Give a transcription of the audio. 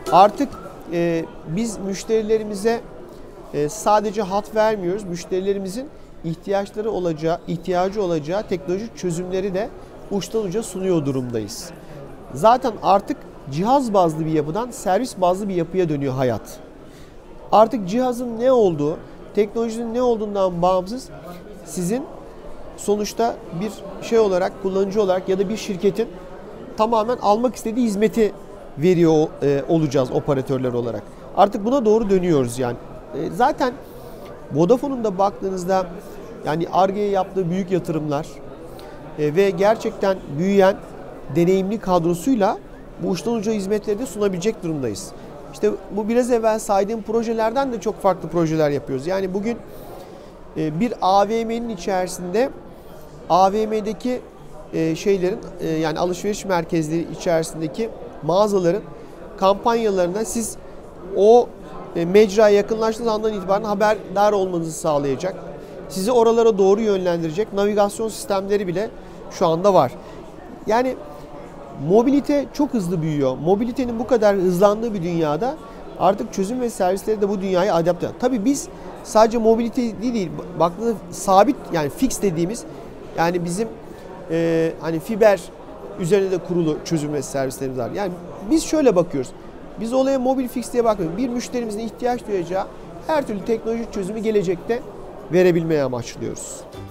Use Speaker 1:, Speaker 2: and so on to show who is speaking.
Speaker 1: Artık biz müşterilerimize sadece hat vermiyoruz. Müşterilerimizin ihtiyacı olacağı teknolojik çözümleri de uçtan uca sunuyor durumdayız. Zaten artık cihaz bazlı bir yapıdan servis bazlı bir yapıya dönüyor hayat. Artık cihazın ne olduğu, teknolojinin ne olduğundan bağımsız sizin sonuçta bir şey olarak, kullanıcı olarak ya da bir şirketin tamamen almak istediği hizmeti veriyor olacağız operatörler olarak. Artık buna doğru dönüyoruz yani. Zaten Vodafone'un da baktığınızda yani Ar-Ge'ye yaptığı büyük yatırımlar ve gerçekten büyüyen deneyimli kadrosuyla bu uçtan uca hizmetleri de sunabilecek durumdayız. İşte bu biraz evvel saydığım projelerden de çok farklı projeler yapıyoruz. Yani bugün bir AVM'nin içerisinde AVM'deki şeylerin yani alışveriş merkezleri içerisindeki mağazaların kampanyalarına siz o mecraya yakınlaştığınız andan itibaren haberdar olmanızı sağlayacak. Sizi oralara doğru yönlendirecek navigasyon sistemleri bile şu anda var. Yani mobilite çok hızlı büyüyor. Mobilitenin bu kadar hızlandığı bir dünyada artık çözüm ve servisleri de bu dünyaya adapte. Tabii biz sadece mobilite değil, baktığınızda sabit yani fix dediğimiz yani bizim hani fiber üzerine de kurulu çözüm ve servislerimiz var. Yani biz şöyle bakıyoruz. Biz olaya mobil fix diye bakmıyoruz. Bir müşterimizin ihtiyaç duyacağı her türlü teknolojik çözümü gelecekte verebilmeye amaçlıyoruz.